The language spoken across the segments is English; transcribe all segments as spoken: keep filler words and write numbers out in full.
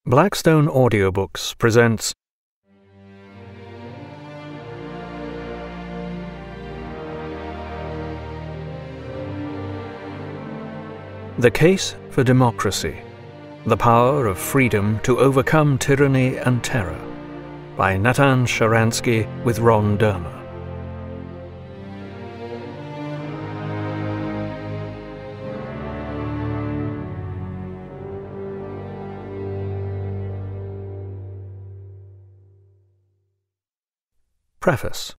Blackstone Audiobooks presents The Case for Democracy: The Power of Freedom to Overcome Tyranny and Terror by Natan Sharansky with Ron Dermer. Preface.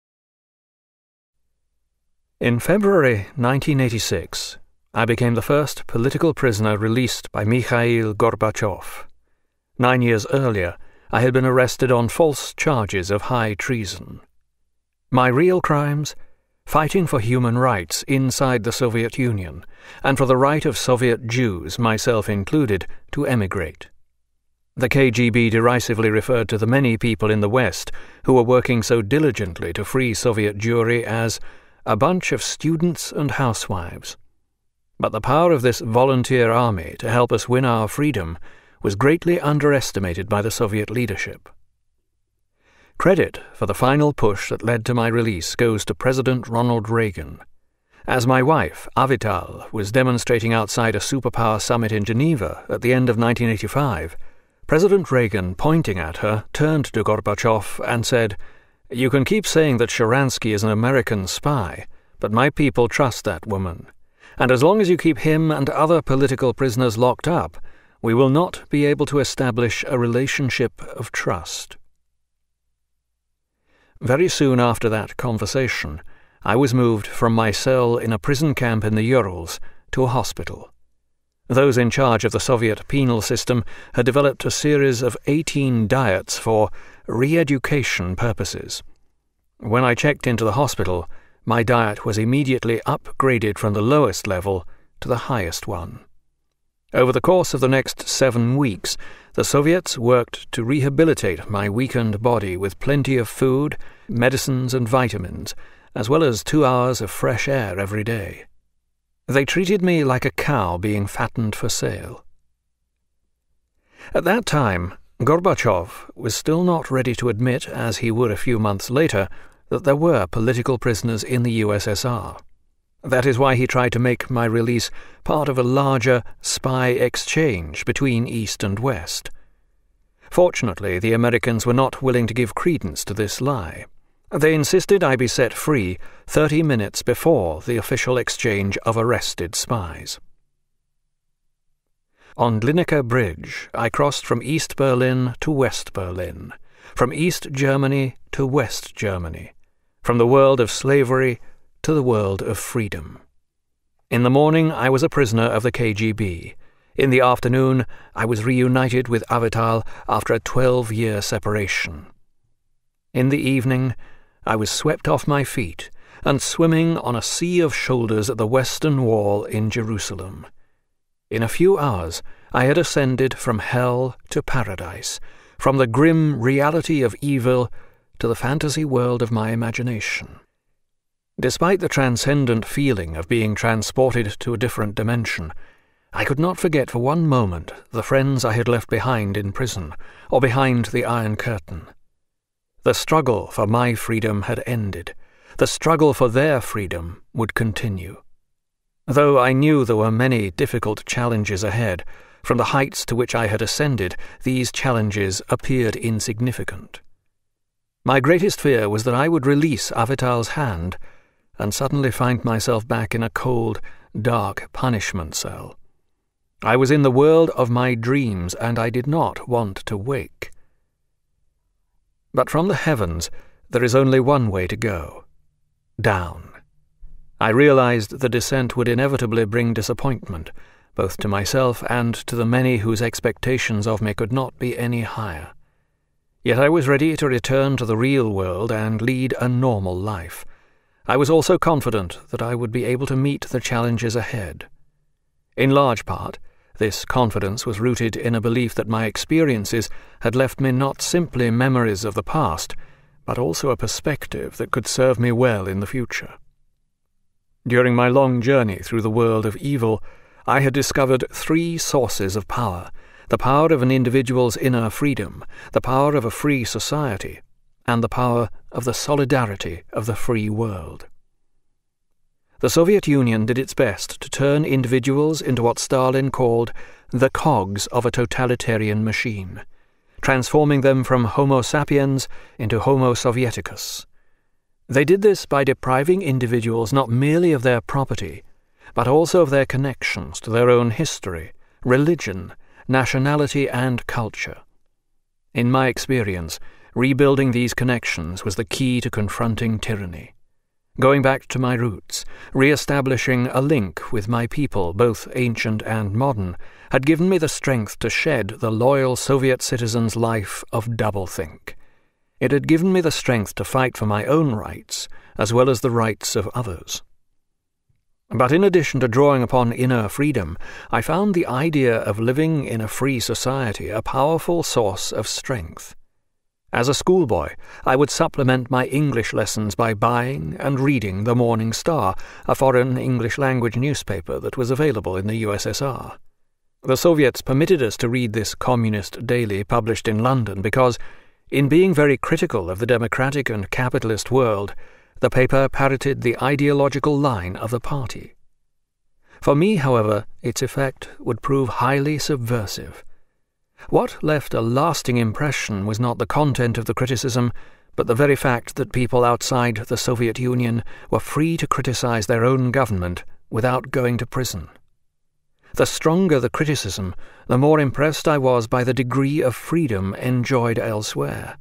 In February nineteen eighty-six, I became the first political prisoner released by Mikhail Gorbachev. Nine years earlier, I had been arrested on false charges of high treason. My real crimes? Fighting for human rights inside the Soviet Union, and for the right of Soviet Jews, myself included, to emigrate. The K G B derisively referred to the many people in the West who were working so diligently to free Soviet Jewry as a bunch of students and housewives. But the power of this volunteer army to help us win our freedom was greatly underestimated by the Soviet leadership. Credit for the final push that led to my release goes to President Ronald Reagan. As my wife, Avital, was demonstrating outside a superpower summit in Geneva at the end of nineteen eighty-five, President Reagan, pointing at her, turned to Gorbachev and said, "You can keep saying that Sharansky is an American spy, but my people trust that woman. And as long as you keep him and other political prisoners locked up, we will not be able to establish a relationship of trust." Very soon after that conversation, I was moved from my cell in a prison camp in the Urals to a hospital. Those in charge of the Soviet penal system had developed a series of eighteen diets for re-education purposes. When I checked into the hospital, my diet was immediately upgraded from the lowest level to the highest one. Over the course of the next seven weeks, the Soviets worked to rehabilitate my weakened body with plenty of food, medicines and vitamins, as well as two hours of fresh air every day. They treated me like a cow being fattened for sale. At that time, Gorbachev was still not ready to admit, as he would a few months later, that there were political prisoners in the U S S R. That is why he tried to make my release part of a larger spy exchange between East and West. Fortunately, the Americans were not willing to give credence to this lie. They insisted I be set free thirty minutes before the official exchange of arrested spies. On Glienicke Bridge, I crossed from East Berlin to West Berlin, from East Germany to West Germany, from the world of slavery to the world of freedom. In the morning, I was a prisoner of the K G B. In the afternoon, I was reunited with Avital after a twelve-year separation. In the evening, I was swept off my feet and swimming on a sea of shoulders at the Western Wall in Jerusalem. In a few hours, I had ascended from hell to paradise, from the grim reality of evil to the fantasy world of my imagination. Despite the transcendent feeling of being transported to a different dimension, I could not forget for one moment the friends I had left behind in prison or behind the Iron Curtain. The struggle for my freedom had ended. The struggle for their freedom would continue. Though I knew there were many difficult challenges ahead, from the heights to which I had ascended, these challenges appeared insignificant. My greatest fear was that I would release Avital's hand and suddenly find myself back in a cold, dark punishment cell. I was in the world of my dreams, and I did not want to wake. But from the heavens, there is only one way to go: down. I realized the descent would inevitably bring disappointment, both to myself and to the many whose expectations of me could not be any higher. Yet I was ready to return to the real world and lead a normal life. I was also confident that I would be able to meet the challenges ahead. In large part, this confidence was rooted in a belief that my experiences had left me not simply memories of the past, but also a perspective that could serve me well in the future. During my long journey through the world of evil, I had discovered three sources of power the power of an individual's inner freedom, the power of a free society, and the power of the solidarity of the free world. The Soviet Union did its best to turn individuals into what Stalin called the cogs of a totalitarian machine, transforming them from Homo sapiens into Homo Sovieticus. They did this by depriving individuals not merely of their property, but also of their connections to their own history, religion, nationality, and culture. In my experience, rebuilding these connections was the key to confronting tyranny. Going back to my roots, re-establishing a link with my people, both ancient and modern, had given me the strength to shed the loyal Soviet citizen's life of doublethink. It had given me the strength to fight for my own rights, as well as the rights of others. But in addition to drawing upon inner freedom, I found the idea of living in a free society a powerful source of strength. As a schoolboy, I would supplement my English lessons by buying and reading the Morning Star, a foreign English-language newspaper that was available in the U S S R. The Soviets permitted us to read this communist daily published in London because, in being very critical of the democratic and capitalist world, the paper parroted the ideological line of the party. For me, however, its effect would prove highly subversive. What left a lasting impression was not the content of the criticism, but the very fact that people outside the Soviet Union were free to criticize their own government without going to prison. The stronger the criticism, the more impressed I was by the degree of freedom enjoyed elsewhere.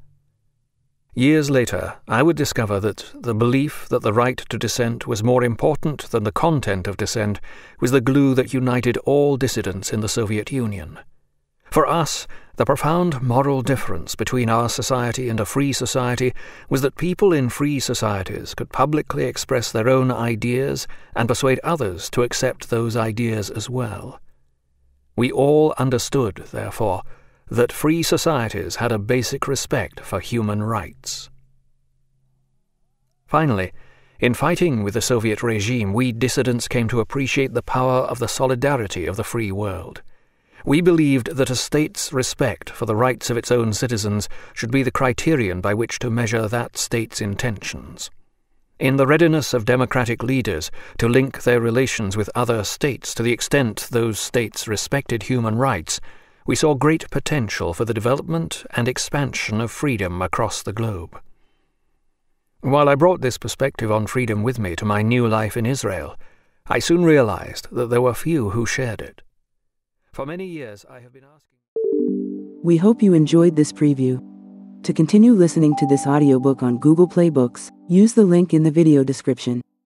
Years later, I would discover that the belief that the right to dissent was more important than the content of dissent was the glue that united all dissidents in the Soviet Union. For us, the profound moral difference between our society and a free society was that people in free societies could publicly express their own ideas and persuade others to accept those ideas as well. We all understood, therefore, that free societies had a basic respect for human rights. Finally, in fighting with the Soviet regime, we dissidents came to appreciate the power of the solidarity of the free world. We believed that a state's respect for the rights of its own citizens should be the criterion by which to measure that state's intentions. In the readiness of democratic leaders to link their relations with other states to the extent those states respected human rights, we saw great potential for the development and expansion of freedom across the globe. While I brought this perspective on freedom with me to my new life in Israel, I soon realized that there were few who shared it. For many years I have been asking... We hope you enjoyed this preview. To continue listening to this audiobook on Google Play Books, use the link in the video description.